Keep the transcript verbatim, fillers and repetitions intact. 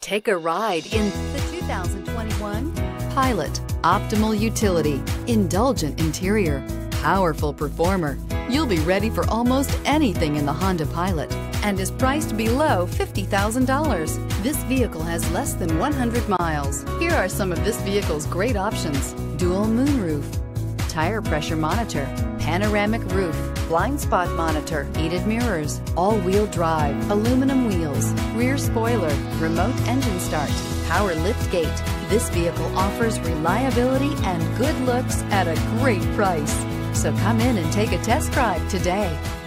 Take a ride in the two thousand twenty-one Pilot. Optimal utility, indulgent interior, powerful performer. You'll be ready for almost anything in the Honda Pilot and is priced below fifty thousand dollars. This vehicle has less than one hundred miles. Here are some of this vehicle's great options: dual moonroof, tire pressure monitor, panoramic roof, blind spot monitor, heated mirrors, all-wheel drive, aluminum wheels, rear spoiler, remote engine start, power lift gate. This vehicle offers reliability and good looks at a great price. So come in and take a test drive today.